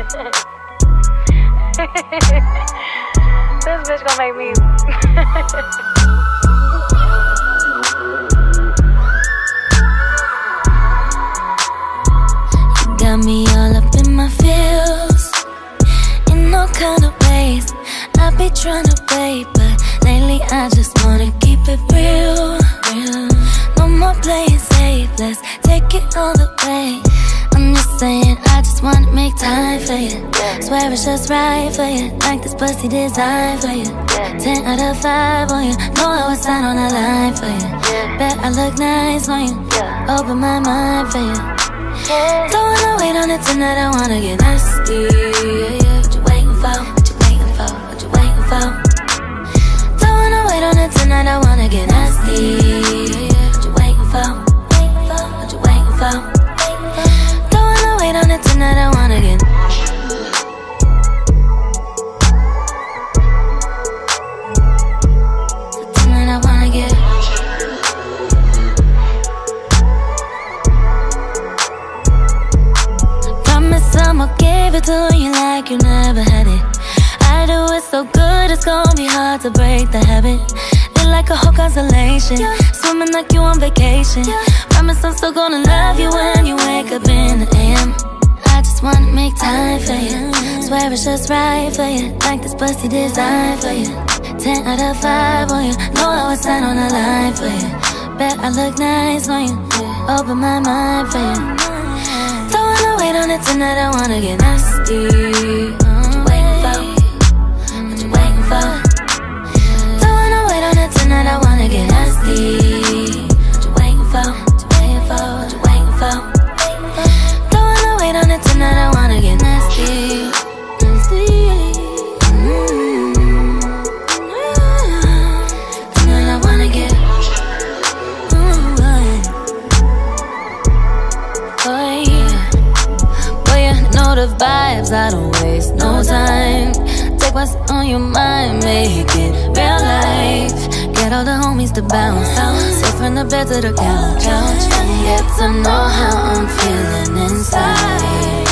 This bitch gon' make me. You got me all up in my feels, in all kind of ways. I be tryna play, but lately I just wanna keep it real. No more playing safe, let's take it all the way. I'm just saying, I just wanna make time for you. Swear it's just right for you, like this pussy designed for you. 10 out of 5 on you, know I was out on the line for you. Bet I look nice on you, open my mind for you. Don't wanna wait on it tonight, I wanna get nasty. What you waiting for? What you waiting for? What you waiting for? Don't wanna wait on it tonight, I wanna get nasty. What you waiting for? What you waiting for? Don't wanna wait on it tonight, I wanna get. Tonight I wanna get. Promise I'ma give it to you like you never had it. I do it so good, it's gonna be hard to break the habit. Feel like a whole constellation, swimming like you on vacation. Promise I'm still gonna love you when you wake up in the AM. I just wanna make time for you, swear it's just right for you, like this pussy designed for you. 10 out of 5 on you, know I was out on the line for you. Bet I look nice on you, open my mind for you. Don't wanna wait on it tonight, I wanna get nasty. What you waiting for? What you waiting for? Don't wanna wait on it tonight, I wanna get nasty. What you waiting for? What you waiting for? What you waiting for? Don't wanna wait on it tonight, I wanna get nasty. Tonight I wanna get. Oh yeah. Boy, you know the vibes, I don't waste no time. Take what's on your mind, make it real life. Get all the homies to bounce, sit from the bed to the couch, and get to know how I'm feeling inside.